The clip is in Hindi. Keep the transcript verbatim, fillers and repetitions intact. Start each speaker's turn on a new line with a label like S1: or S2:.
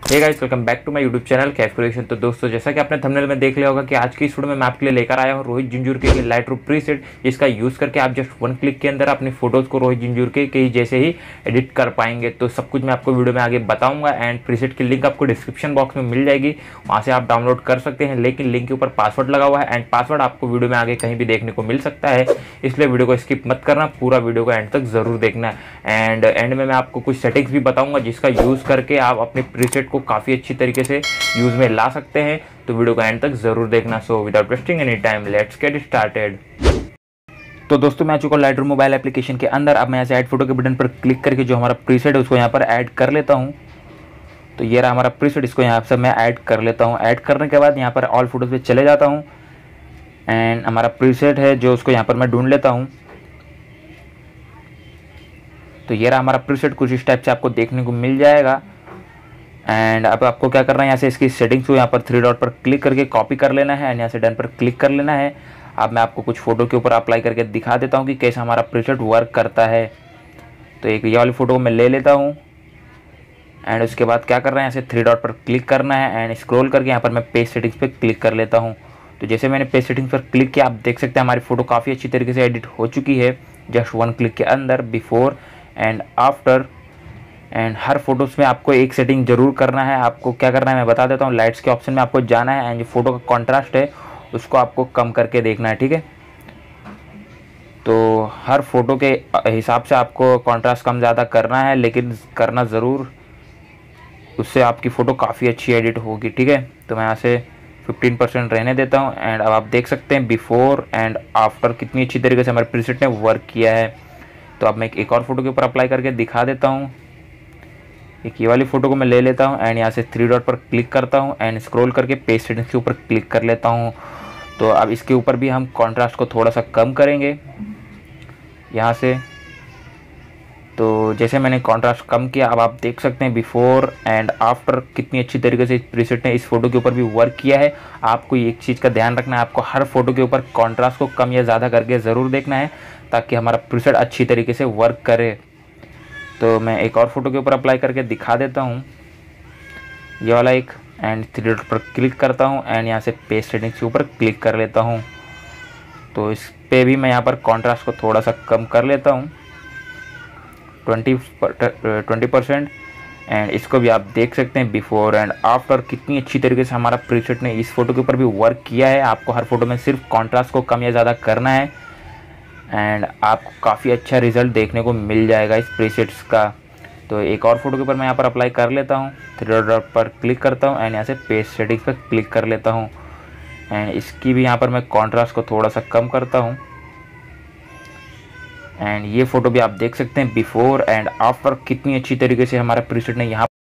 S1: Hey guys, welcome back to my YouTube channel Kaif creation. तो दोस्तों, जैसा कि आपने थंबनेल में देख लिया होगा कि आज की इस वीडियो में मैं आपके लिए लेकर आया हूँ रोहित जिंजूरके के लाइटरूम प्रीसेट, जिसका यूज़ करके आप जस्ट वन क्लिक के अंदर अपनी फोटोज़ को रोहित जिंजूरके के ही जैसे ही एडिट कर पाएंगे। तो सब कुछ मैं आपको वीडियो में आगे बताऊंगा एंड प्रीसेट की लिंक आपको डिस्क्रिप्शन बॉक्स में मिल जाएगी, वहाँ से आप डाउनलोड कर सकते हैं। लेकिन लिंक के ऊपर पासवर्ड लगा हुआ है एंड पासवर्ड आपको वीडियो में आगे कहीं भी देखने को मिल सकता है, इसलिए वीडियो को स्किप मत करना, पूरा वीडियो को एंड तक ज़रूर देखना है। एंड एंड में मैं आपको कुछ सेटिंग्स भी बताऊंगा जिसका यूज़ करके आप अपने प्रीसेट को काफ़ी अच्छी तरीके से यूज में ला सकते हैं। तो वीडियो को एंड तक जरूर देखना। So without wasting any time let's get started. तो दोस्तों, मैं आ चुका हूं लाइटरूम मोबाइल एप्लीकेशन के अंदर। अब मैं यहाँ से ऐड फोटो के बटन पर क्लिक करके जो हमारा प्रीसेट है उसको यहाँ पर ऐड कर लेता हूँ। तो ये रहा हमारा प्रीसेट, इसको यहाँ से मैं ऐड कर लेता हूँ। ऐड करने के बाद यहाँ पर ऑल फोटोज पे चले जाता हूँ एंड हमारा प्रीसेट है जो उसको यहाँ पर मैं ढूंढ लेता हूँ। तो ये रहा हमारा प्रीसेट, कुछ इस टाइप से आपको देखने को मिल जाएगा। एंड अब आपको क्या करना है, यहाँ से इसकी सेटिंग्स को यहाँ पर थ्री डॉट पर क्लिक करके कॉपी कर लेना है एंड यहाँ से डन पर क्लिक कर लेना है। अब मैं आपको कुछ फ़ोटो के ऊपर अप्लाई करके दिखा देता हूँ कि कैसे हमारा प्रीसेट वर्क करता है। तो एक ये वाली फ़ोटो मैं ले लेता हूँ एंड उसके बाद क्या करना है, यहाँ से थ्री डॉट पर क्लिक करना है एंड स्क्रॉल करके यहाँ पर मैं पेज सेटिंग्स पर क्लिक कर लेता हूँ। तो जैसे मैंने पेज सेटिंग्स पर क्लिक किया, आप देख सकते हैं हमारी फ़ोटो काफ़ी अच्छी तरीके से एडिट हो चुकी है जस्ट वन क्लिक के अंदर, बिफोर एंड आफ्टर। एंड हर फोटोज़ में आपको एक सेटिंग जरूर करना है। आपको क्या करना है मैं बता देता हूँ। लाइट्स के ऑप्शन में आपको जाना है एंड जो फोटो का कॉन्ट्रास्ट है उसको आपको कम करके देखना है, ठीक है। तो हर फोटो के हिसाब से आपको कॉन्ट्रास्ट कम ज़्यादा करना है, लेकिन करना ज़रूर, उससे आपकी फ़ोटो काफ़ी अच्छी एडिट होगी, ठीक है। तो मैं यहाँ से फिफ्टीन परसेंट रहने देता हूँ एंड अब आप देख सकते हैं बिफोर एंड आफ्टर कितनी अच्छी तरीके से हमारे प्रीसेट ने वर्क किया है। तो अब मैं एक और फोटो के ऊपर अप्लाई करके दिखा देता हूँ। एक ये वाली फ़ोटो को मैं ले लेता हूँ एंड यहाँ से थ्री डॉट पर क्लिक करता हूँ एंड स्क्रॉल करके पेज सेटिंग्स के ऊपर क्लिक कर लेता हूँ। तो अब इसके ऊपर भी हम कॉन्ट्रास्ट को थोड़ा सा कम करेंगे यहाँ से। तो जैसे मैंने कॉन्ट्रास्ट कम किया, अब आप देख सकते हैं बिफोर एंड आफ्टर कितनी अच्छी तरीके से इस प्रीसेट ने इस फोटो के ऊपर भी वर्क किया है। आपको एक चीज़ का ध्यान रखना है, आपको हर फोटो के ऊपर कॉन्ट्रास्ट को कम या ज़्यादा करके ज़रूर देखना है ताकि हमारा प्रीसेट अच्छी तरीके से वर्क करे। तो मैं एक और फोटो के ऊपर अप्लाई करके दिखा देता हूँ, ये वाला एक, एंड थ्री डॉट पर क्लिक करता हूँ एंड यहाँ से पेज सेटिंग्स के ऊपर क्लिक कर लेता हूँ। तो इस पे भी मैं यहाँ पर कॉन्ट्रास्ट को थोड़ा सा कम कर लेता हूँ, ट्वेंटी ट्वेंटी परसेंट। एंड इसको भी आप देख सकते हैं बिफोर एंड आफ्टर कितनी अच्छी तरीके से हमारा प्रीसेट ने इस फोटो के ऊपर भी वर्क किया है। आपको हर फोटो में सिर्फ कॉन्ट्रास्ट को कम या ज़्यादा करना है एंड आपको काफ़ी अच्छा रिजल्ट देखने को मिल जाएगा इस प्रीसेट्स का। तो एक और फोटो के ऊपर मैं यहाँ पर अप्लाई कर लेता हूँ, थ्री डॉट पर क्लिक करता हूँ एंड यहाँ से पेज सेटिंग्स पर क्लिक कर लेता हूँ एंड इसकी भी यहाँ पर मैं कॉन्ट्रास्ट को थोड़ा सा कम करता हूँ। एंड ये फ़ोटो भी आप देख सकते हैं बिफोर एंड आफ्टर कितनी अच्छी तरीके से हमारा प्रीसेट ने यहाँ